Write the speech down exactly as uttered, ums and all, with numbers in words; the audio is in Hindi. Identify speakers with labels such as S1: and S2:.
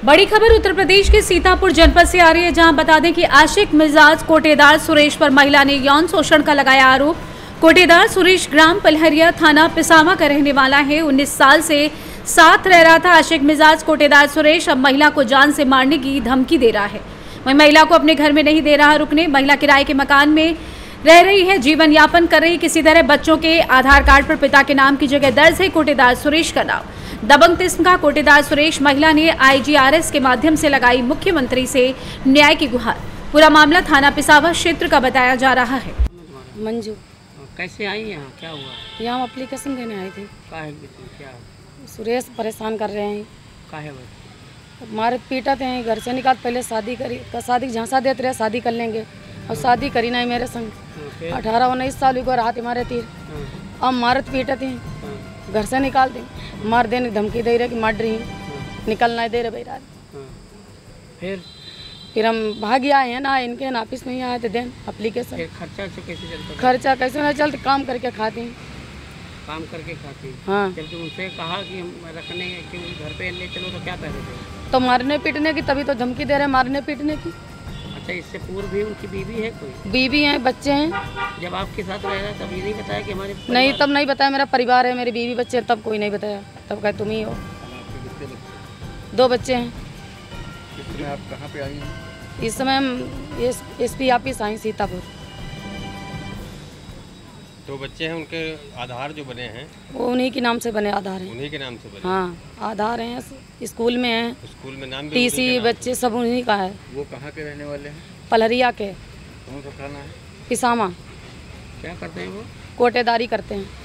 S1: बड़ी खबर उत्तर प्रदेश के सीतापुर जनपद से आ रही है, जहां बता दें कि आशिक मिजाज कोटेदार सुरेश पर महिला ने यौन शोषण का लगाया आरोप। कोटेदार सुरेश ग्राम पलहरिया थाना पिसामा का रहने वाला है। उन्नीस साल से साथ रह रहा था। आशिक मिजाज कोटेदार सुरेश अब महिला को जान से मारने की धमकी दे रहा है। वहीं महिला को अपने घर में नहीं दे रहा रुकने। महिला किराए के मकान में रह रही है, जीवन यापन कर रही। किसी तरह बच्चों के आधार कार्ड पर पिता के नाम की जगह दर्ज है कोटेदार सुरेश का नाम। दबंग किस्म का कोटेदार सुरेश। महिला ने आईजीआरएस के माध्यम से लगाई मुख्यमंत्री से न्याय की गुहार। पूरा मामला थाना पिसावा क्षेत्र का बताया जा रहा है।
S2: मंजू
S3: कैसे आई यहाँ, क्या हुआ?
S2: यहाँ एप्लीकेशन देने आई थी।
S3: काहे क्या?
S2: सुरेश परेशान कर रहे हैं।
S3: काहे
S2: मारत पीटत हैं, घर से निकाल। पहले शादी करी, शादी झांसा देते रहे शादी कर लेंगे, और शादी करी नहीं मेरे संग। अठारह उन्नीस साल को रात मारे तीर। अब मारत पीटत हैं, घर से निकाल दें, मार देने धमकी दे रहे कि मार रही, निकल नहीं दे रहे भाई रात।
S3: फिर
S2: फिर हम भाग आए हैं ना, इनके ना ऑफिस में ही आए थे देन एप्लीकेशन।
S3: खर्चा कैसे चलता?
S2: खर्चा कैसे नहीं चलते, काम करके खाते हैं।
S3: काम करके खाते हैं?
S2: हाँ।
S3: जब तुम उनसे कहा कि हम रखने कि घर पे ले चलो तो क्या कह रहे थे?
S2: तो मारने पीटने की, तभी तो धमकी दे रहे हैं मारने पीटने की।
S3: अच्छा, इससे पूर्व भी उनकी बीवी है कोई?
S2: बीवी है, बच्चे हैं।
S3: जब आपके साथ रह रहा तब ये नहीं बताया कि हमारे?
S2: नहीं, तब नहीं बताया। मेरा परिवार है, मेरी बीवी बच्चे हैं, तब कोई नहीं बताया। तब कहे तुम ही हो। दो बच्चे हैं।
S4: आप कहाँ पे आई हैं?
S2: इस समय हम एस पी ऑफिस आई सीतापुर।
S4: दो बच्चे हैं, उनके आधार जो बने हैं
S2: वो उन्हीं के नाम से बने आधार हैं।
S4: उन्हीं के नाम से बने?
S2: हाँ, आधार हैं, स्कूल में हैं।
S4: स्कूल में नाम भी
S2: टीसी बच्चे सब उन्हीं का है।
S4: वो कहाँ के रहने वाले हैं?
S2: पलहरिया के।
S4: कौन सा थाना है?
S2: पिसामा।
S3: क्या करते हैं वो?
S2: कोटेदारी करते हैं।